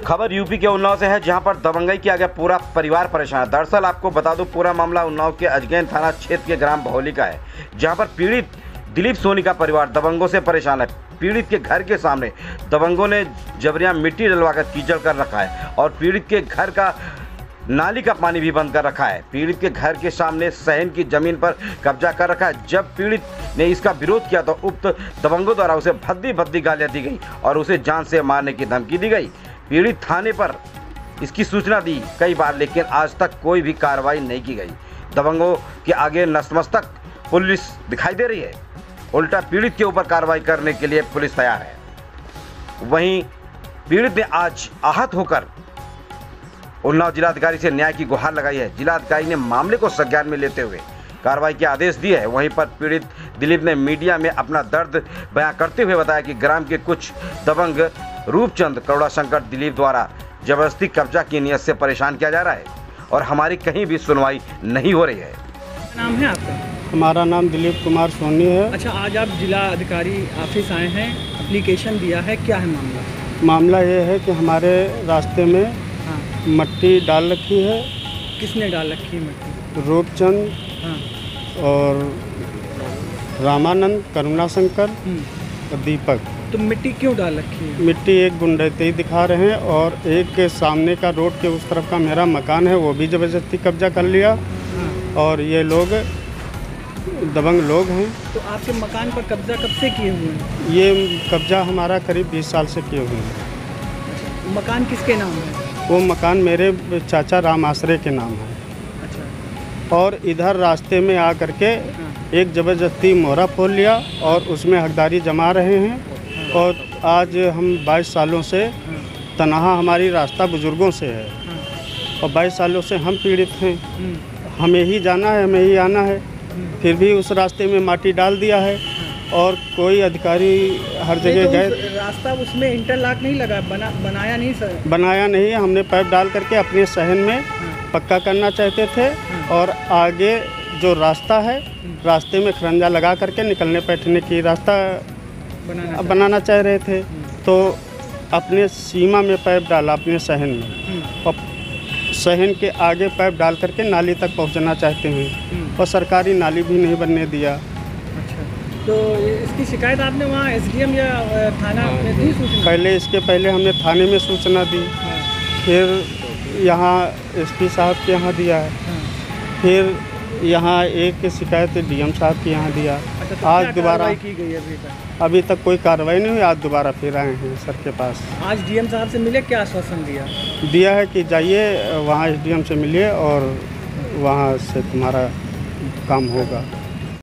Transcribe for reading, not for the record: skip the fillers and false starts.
खबर यूपी के उन्नाव से है, जहां पर दबंगई किया गया पूरा परिवार परेशान है। दरअसल आपको बता दूं, पूरा मामला उन्नाव के अजगैन थाना क्षेत्र के ग्राम भौली का है, जहां पर पीड़ित दिलीप सोनी का परिवार दबंगों से परेशान है। पीड़ित के घर के सामने दबंगों ने जबरिया मिट्टी डलवाकर कीचड़ कर रखा है और पीड़ित के घर का नाली का पानी भी बंद कर रखा है। पीड़ित के घर के सामने सहन की जमीन पर कब्जा कर रखा है। जब पीड़ित ने इसका विरोध किया तो उक्त दबंगों द्वारा उसे भद्दी भद्दी गालियां दी गई और उसे जान से मारने की धमकी दी गई। पीड़ित थाने पर इसकी सूचना दी कई बार, लेकिन आज तक कोई भी कार्रवाई नहीं की गई। दबंगों के आगे नतमस्तक पुलिस दिखाई दे रही है, उल्टा पीड़ित के ऊपर कार्रवाई करने के लिए पुलिस तैयार है। वहीं पीड़ित ने आज आहत होकर उन्नाव जिलाधिकारी से न्याय की गुहार लगाई है। जिलाधिकारी ने मामले को संज्ञान में लेते हुए कार्रवाई के आदेश दिए हैं। वहीं पर पीड़ित दिलीप ने मीडिया में अपना दर्द बयां करते हुए बताया कि ग्राम के कुछ दबंग रूपचंद करुणाशंकर दिलीप द्वारा जबरदस्ती कब्जा की नियत से परेशान किया जा रहा है और हमारी कहीं भी सुनवाई नहीं हो रही है। नाम है आपका? हमारा नाम दिलीप कुमार सोनी है। अच्छा, आज आप जिला अधिकारी ऑफिस आए हैं, एप्लीकेशन दिया है, क्या है मामला? मामला ये है कि हमारे रास्ते में मट्टी डाल रखी है। किसने डाल रखी है मट्टी? रूपचंद और रामानंद, करुणाशंकर और दीपक। तो मिट्टी क्यों डाल रखी है? मिट्टी एक गुंडैती दिखा रहे हैं और एक के सामने का रोड के उस तरफ का मेरा मकान है, वो भी ज़बरदस्ती कब्जा कर लिया। और ये लोग दबंग लोग हैं। तो आपके मकान पर कब्जा कब से किए हुए हैं? ये कब्जा हमारा करीब 20 साल से किए हुए हैं। मकान किसके नाम है? वो मकान मेरे चाचा राम आश्रय के नाम है। अच्छा। और इधर रास्ते में आ करके एक ज़बरदस्ती मोहरा खोल लिया और उसमें हकदारी जमा रहे हैं। और आज हम 22 सालों से तनहा हमारी रास्ता बुजुर्गों से है और 22 सालों से हम पीड़ित हैं। हमें ही जाना है, हमें ही आना है, फिर भी उस रास्ते में माटी डाल दिया है और कोई अधिकारी हर जगह गए। रास्ता उसमें इंटरलॉक नहीं लगा, बनाया नहीं सर? बनाया नहीं, हमने पाइप डाल करके अपने सहन में पक्का करना चाहते थे और आगे जो रास्ता है रास्ते में खरंजा लगा करके निकलने बैठने की रास्ता बनाना चाह रहे थे। तो अपने सीमा में पाइप डाला अपने सहन में और सहन के आगे पाइप डाल करके नाली तक पहुंचना चाहते हैं और सरकारी नाली भी नहीं बनने दिया। अच्छा, तो इसकी शिकायत आपने वहाँ एसडीएम या थाना में दी सूचना? पहले इसके पहले हमने थाने में सूचना दी, फिर यहाँ एसपी साहब के यहाँ दिया है, फिर यहाँ एक शिकायत डीएम साहब के यहाँ दिया। अच्छा, तो आज दोबारा की गई अभी तक कोई कार्रवाई नहीं हुई। आज दोबारा फिर आए हैं सर के पास। आज डीएम साहब से मिले, क्या आश्वासन दिया है कि जाइए वहाँ एसडीएम से मिलिए और वहाँ से तुम्हारा काम होगा।